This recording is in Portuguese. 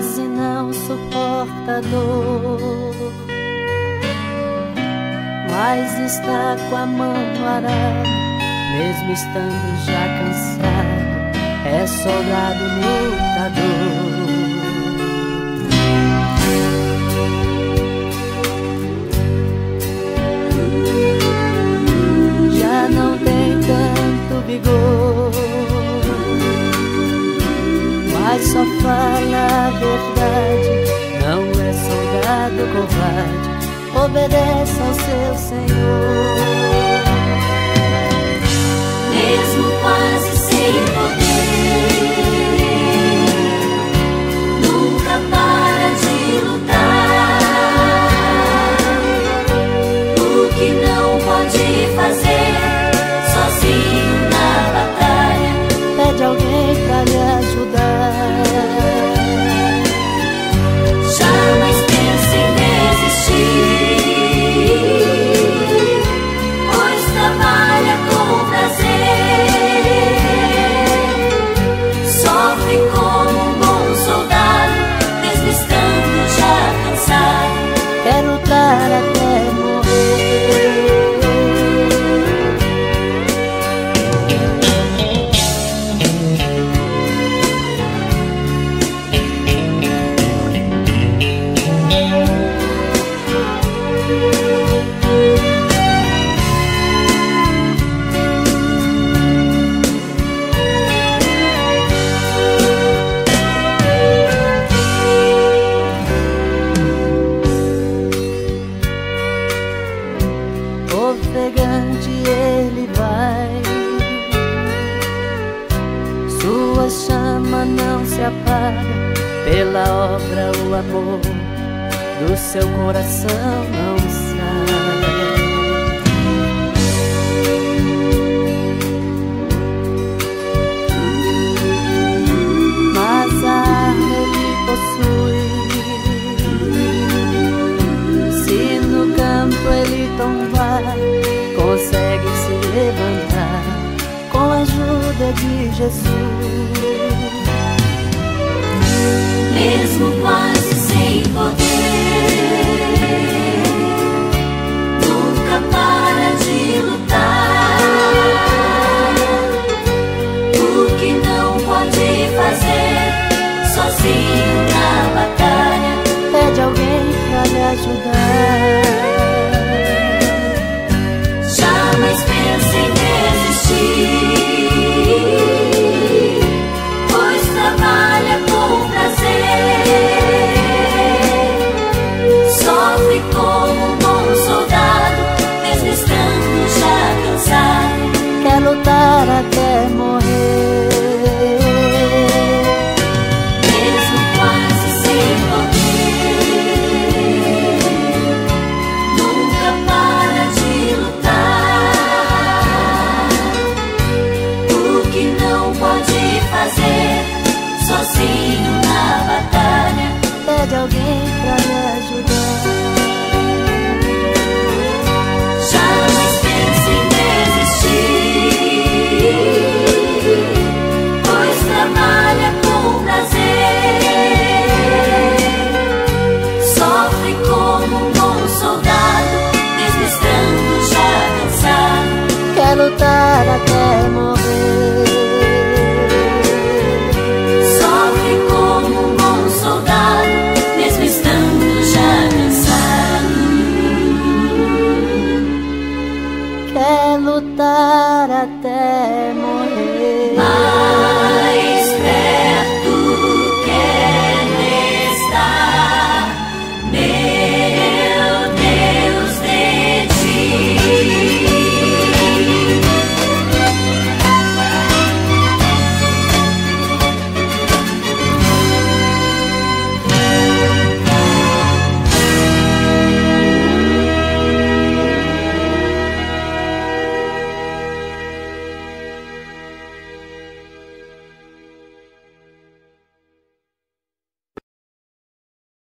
quase não suporta a dor, mas está com a mão no arado, mesmo estando já cansado, é soldado lutador. Já não tem tanto vigor, mas só fala a verdade, não é soldado covarde, obedece ao seu Senhor. Mesmo quase sem poder, nunca para de lutar. O que não pode fazer, sozinho na batalha, pede alguém pra lhe ajudar. Jamais pense em desistir, pois trabalha com prazer. Sofre como um bom soldado, mesmo estando já cansado, Quer lutar até morrer. Ofegante ele vai, sua chama não se apaga, pela obra o amor do seu coração não sai. Mas a arma ele possui, se no campo ele tombar, consegue se levantar com a ajuda de Jesus. mesmo quase sem poder, nunca para de lutar. O que não pode fazer, sozinho na batalha, Pede alguém pra lhe ajudar. jamais pense em desistir, pois trabalha com prazer. Sofre como um bom soldado, mesmo estando já cansado, Quer lutar até morrer. mesmo quase sem poder, nunca para de lutar. O que não pode fazer, sozinho na batalha, Pede alguém